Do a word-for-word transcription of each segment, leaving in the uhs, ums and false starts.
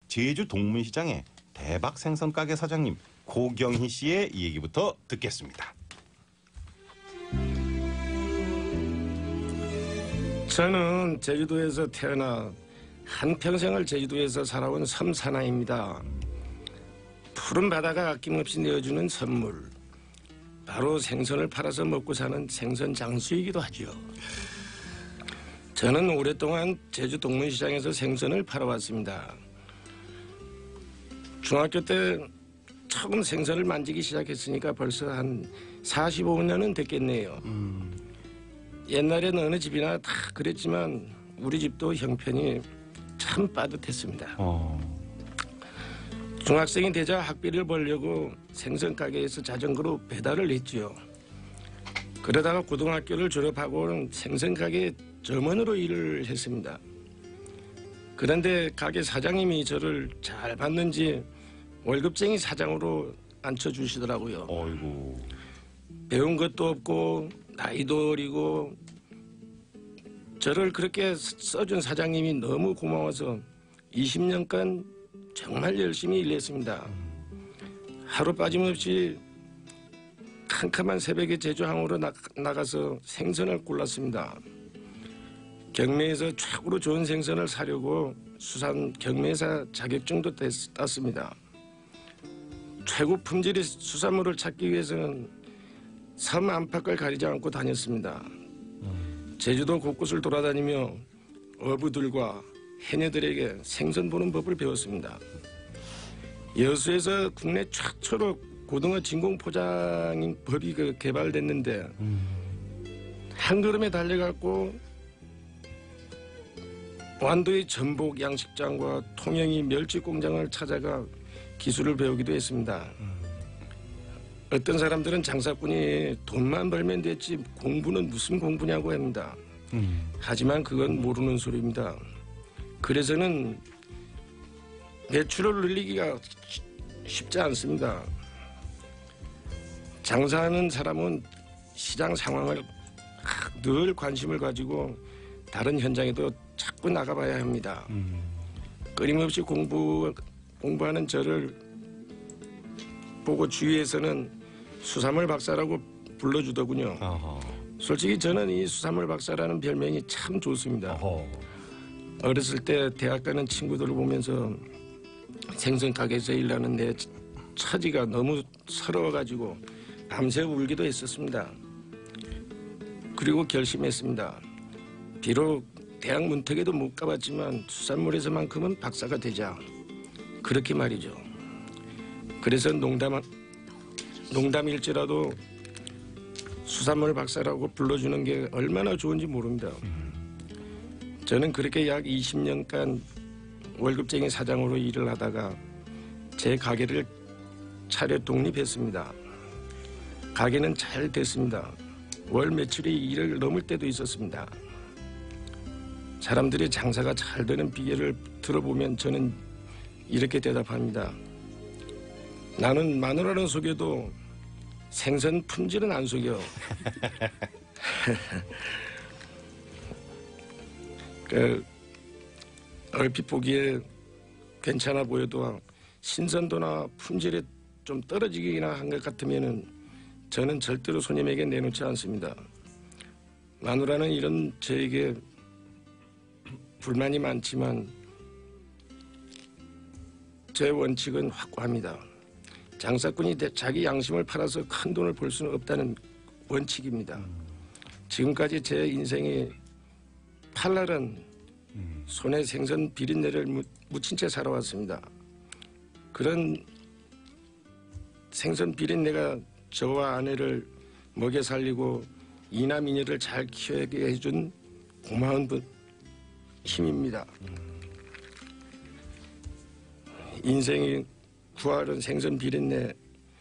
제주 동문시장의 대박 생선 가게 사장님 고경희 씨의 이 얘기부터 듣겠습니다. 저는 제주도에서 태어나 한평생을 제주도에서 살아온 섬사나이입니다. 푸른 바다가 아낌없이 내어주는 선물, 바로 생선을 팔아서 먹고 사는 생선 장수이기도 하죠. 저는 오랫동안 제주 동문시장에서 생선을 팔아왔습니다. 중학교 때 처음 생선을 만지기 시작했으니까 벌써 한 사십오 년은 됐겠네요. 음. 옛날에는 어느 집이나 다 그랬지만 우리 집도 형편이 참 빠듯했습니다. 어. 중학생이 되자 학비를 벌려고 생선 가게에서 자전거로 배달을 했지요. 그러다가 고등학교를 졸업하고는 생선 가게 점원으로 일을 했습니다. 그런데 가게 사장님이 저를 잘 봤는지 월급쟁이 사장으로 앉혀주시더라고요. 어이구. 배운 것도 없고 나이도 어리고 저를 그렇게 써준 사장님이 너무 고마워서 이십 년간 정말 열심히 일했습니다. 하루 빠짐없이 캄캄한 새벽에 제주항으로 나, 나가서 생선을 골랐습니다. 경매에서 최고로 좋은 생선을 사려고 수산 경매사 자격증도 땄습니다. 최고 품질의 수산물을 찾기 위해서는 섬 안팎을 가리지 않고 다녔습니다. 제주도 곳곳을 돌아다니며 어부들과 해녀들에게 생선 보는 법을 배웠습니다. 여수에서 국내 최초로 고등어 진공 포장 법이 그 개발됐는데 음. 한 걸음에 달려갖고 완도의 전복 양식장과 통영이 멸치 공장을 찾아가 기술을 배우기도 했습니다. 음. 어떤 사람들은 장사꾼이 돈만 벌면 됐지 공부는 무슨 공부냐고 합니다. 음. 하지만 그건 모르는 소리입니다. 그래서는 매출을 늘리기가 쉽지 않습니다. 장사하는 사람은 시장 상황을 늘 관심을 가지고 다른 현장에도 자꾸 나가봐야 합니다. 음. 끊임없이 공부, 공부하는 저를 보고 주위에서는 수산물 박사라고 불러주더군요. 어허. 솔직히 저는 이 수산물 박사라는 별명이 참 좋습니다. 어허. 어렸을 때 대학 가는 친구들을 보면서 생선 가게에서 일하는 내 처지가 너무 서러워가지고 밤새 울기도 했었습니다. 그리고 결심했습니다. 비록 대학 문턱에도 못 가봤지만 수산물에서만큼은 박사가 되자. 그렇게 말이죠. 그래서 농담, 농담일지라도 수산물 박사라고 불러주는 게 얼마나 좋은지 모릅니다. 저는 그렇게 약 이십 년간 월급쟁이 사장으로 일을 하다가 제 가게를 차려 독립했습니다. 가게는 잘 됐습니다. 월 매출이 일을 넘을 때도 있었습니다. 사람들이 장사가 잘 되는 비결을 들어보면 저는 이렇게 대답합니다. 나는 마누라는 속여도 생선 품질은 안 속여. 그 얼핏 보기에 괜찮아 보여도 신선도나 품질이 좀 떨어지기나 한 것 같으면은 저는 절대로 손님에게 내놓지 않습니다. 마누라는 이런 저에게 불만이 많지만 제 원칙은 확고합니다. 장사꾼이 자기 양심을 팔아서 큰 돈을 벌 수는 없다는 원칙입니다. 지금까지 제 인생이 팔날은 손에 생선 비린내를 묻힌 채 살아왔습니다. 그런 생선 비린내가 저와 아내를 먹여 살리고 이남이녀를 잘 키우게 해준 고마운 분, 힘입니다. 인생이 구하는 생선 비린내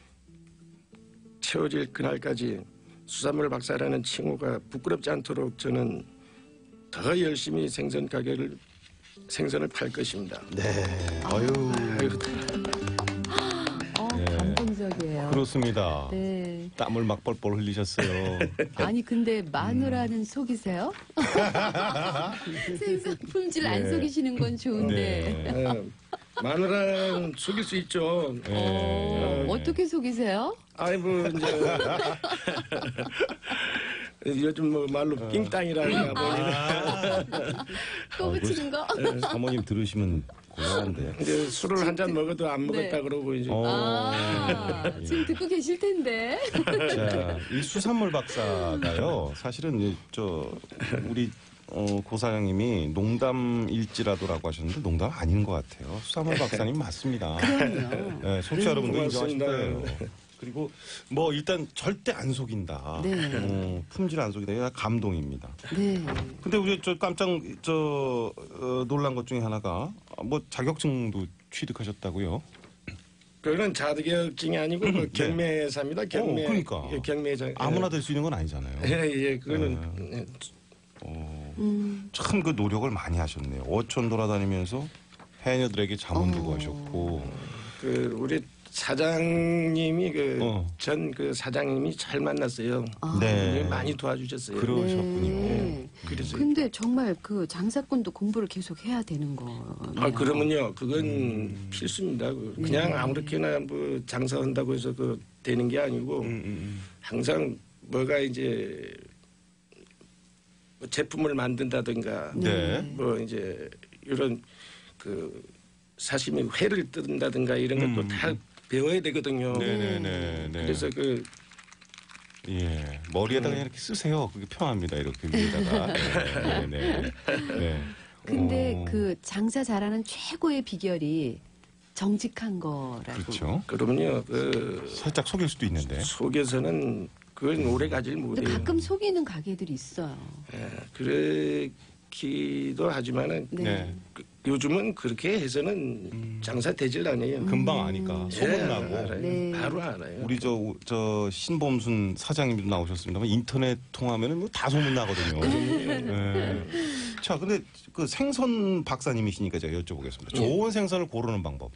채워질 그날까지 수산물 박사라는 칭호가 부끄럽지 않도록 저는 더 열심히 생선 가게를 생선을 팔 것입니다. 네. 아유. 아유. 어, 감동적이에요. 그렇습니다. 네. 땀을 막 뻘뻘 흘리셨어요. 아니 근데 마누라는 음. 속이세요? 생선 품질 안 네. 속이시는 건 좋은데. 네. 마누라는 속일 수 있죠. 예. 어, 어떻게 속이세요? 아이고 이제 요즘 뭐 말로 삥땅이라든가 뭐 이런 꼬부치는 거? 사모님 들으시면 곤란한데. 이제 술을 한 잔 먹어도 안 먹었다 네. 그러고 이제 어. 아, 지금 듣고 계실 텐데. 자, 이 수산물 박사가요. 사실은 이, 저 우리 어, 고 사장님이 농담일지라도라고 하셨는데 농담 아닌 것 같아요. 수산물 박사님 맞습니다. 그럼요. 네, 청취자 여러분도 인정하실 고맙습니다. 거예요. 그리고 뭐 일단 절대 안 속인다. 네. 어, 품질 안 속인다. 이거 감동입니다. 네. 근데 우리 저 깜짝 저 어, 놀란 것 중에 하나가 뭐 자격증도 취득하셨다고요? 그거는 자격증이 아니고 그 네. 경매사입니다. 경매. 어, 그러니까. 예, 경매장. 아무나 될 수 있는 건 아니잖아요. 예, 예, 그거는 예, 어, 음. 참 그 노력을 많이 하셨네요. 어촌 돌아다니면서 해녀들에게 자문도 어. 구하셨고. 그 우리 사장님이 그 전 그 어. 사장님이 잘 만났어요. 아. 네. 많이 도와주셨어요. 그러셨군요. 네. 그래서 근데 정말 그 장사꾼도 공부를 계속 해야 되는 거네요. 아 그러면요, 그건 음. 필수입니다. 그 그냥 네. 아무렇게나 뭐 장사한다고 해서 그 되는 게 아니고 음, 음, 항상 뭐가 이제 뭐 제품을 만든다든가 네. 뭐 이제 이런 그 사시미 회를 뜯는다든가 이런 것도 음. 다 배워야 되거든요. 음. 네네네. 네. 그래서 그 예 머리에다가 그냥 이렇게 쓰세요. 그게 편합니다. 이렇게 위에다가. 네, 네, 네. 네. 근데 어, 그 장사 잘하는 최고의 비결이 정직한 거라고. 그렇죠. 그러면요, 그 살짝 속일 수도 있는데. 속에서는 그건 오래 가질 근데 못해요. 가끔 속이는 가게들이 있어요. 예, 그렇기도 하지만은 네. 네. 그, 요즘은 그렇게 해서는 음. 장사 되질 않아요. 금방 아니까 예, 소문나고. 알아요. 네. 바로 알아요. 우리 저, 저 신범순 사장님도 나오셨습니다만 인터넷 통하면은 뭐 다 소문 나거든요. 네. 자, 근데 그 생선 박사님이시니까 제가 여쭤보겠습니다. 좋은 생선을 고르는 방법.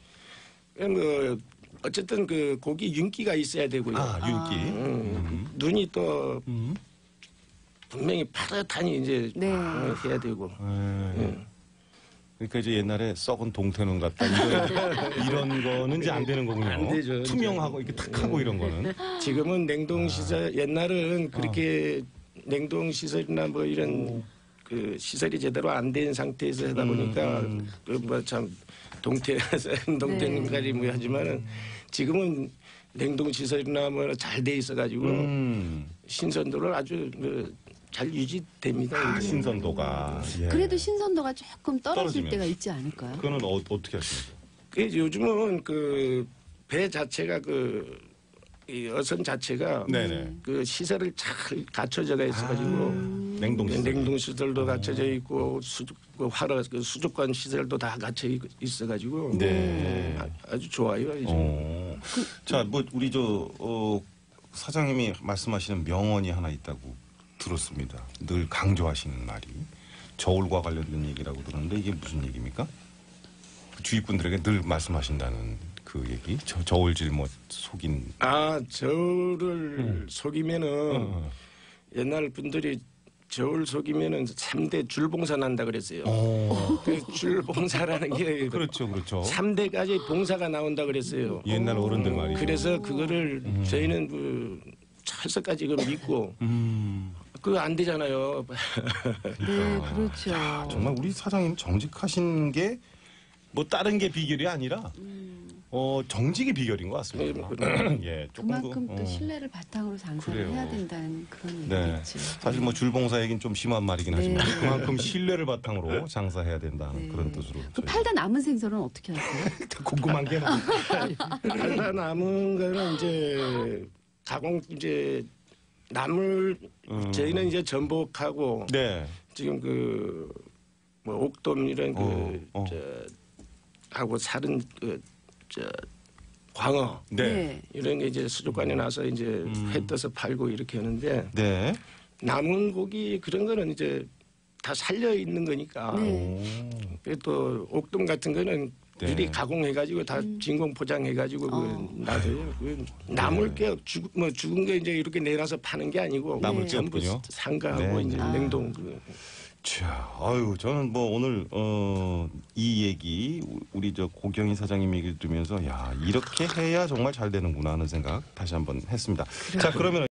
뭐 어쨌든 그 고기 윤기가 있어야 되고요. 아, 윤기. 음, 눈이 또 음. 분명히 파릇하니 이제 네. 어, 해야 되고. 네. 그러니까 이제 옛날에 썩은 동태눈 같다 이런, 이런 거는 이제 안 되는 거군요. 안 되죠, 이제. 투명하고 이렇게 탁하고 이런 거는. 지금은 냉동 시설 옛날은 그렇게 냉동 시설이나 뭐 이런 그 시설이 제대로 안 된 상태에서 하다 보니까 음. 그 뭐 참 동태 동태는가리 뭐 하지만은 지금은 냉동 시설이나 뭐 잘 돼 있어 가지고 음. 신선도를 아주 그 잘 유지됩니다. 아, 이게. 신선도가. 예. 그래도 신선도가 조금 떨어질 떨어지면. 때가 있지 않을까요? 그거는 어, 어떻게 하십니까? 그 요즘은 그 배 자체가 그 이 어선 자체가 네네. 그 시설을 잘 갖춰져가 있어가지고 아, 냉동 시설. 냉동 시설도 갖춰져 있고 수족 그 화로 그 수족관 시설도 다 갖춰 있어가지고 네. 아, 아주 좋아요. 이제. 어. 자, 뭐 우리 저 어, 사장님이 말씀하시는 명언이 하나 있다고 들었습니다. 늘 강조하시는 말이 저울과 관련된 얘기라고 들었는데 이게 무슨 얘기입니까? 주위분들에게 늘 말씀하신다는 그 얘기. 저, 저울질 뭐 속인. 아 저를 속이면은 어. 옛날 분들이 저울 속이면은 삼 대 줄봉사 난다 그랬어요. 어. 그 줄봉사라는 게 그렇죠, 그렇죠. 삼 대까지 봉사가 나온다 그랬어요. 옛날 어른들 말이죠. 그래서 그거를 저희는 그 철석까지 그 믿고 음. 그거 안 되잖아요. 네, 그렇죠. 정말 우리 사장님 정직하신 게 뭐 다른 게 비결이 아니라 어 정직이 비결인 것 같습니다. 예, 조금 그만큼 그, 또 어. 신뢰를 바탕으로 장사를 그래요. 해야 된다는 그런 네. 얘기겠죠. 사실 뭐 줄봉사 얘기는 좀 심한 말이긴 네. 하지만 그만큼 신뢰를 바탕으로 장사해야 된다는 네. 그런 뜻으로 그 저희 팔다 남은 생선은 어떻게 하세요? 궁금한 게 많- 팔다 남은 거는 이제 가공 이제 나물 음. 저희는 이제 전복하고 네. 지금 그 뭐 옥돔 이런 그 어, 어. 저 하고 살은 그 저 광어 네. 이런 게 이제 수족관에 나서 이제 음. 회 떠서 팔고 이렇게 하는데 네. 남은 고기 그런 거는 이제 다 살려 있는 거니까 네. 오. 그또 옥돔 같은 거는 네. 미리 가공해가지고 다 음. 진공 포장해가지고 그 어. 놔둬요. 그 남을 게 죽, 뭐 죽은 게 이제 이렇게 내놔서 파는 게 아니고 남을 네. 전부 게 없군요. 상가하고 네. 이제 아. 냉동 그 자, 아유, 저는 뭐 오늘 어, 이 얘기 우리 저 고경희 사장님 얘기를 들으면서 야 이렇게 해야 정말 잘 되는구나 하는 생각 다시 한번 했습니다. 자, 그러면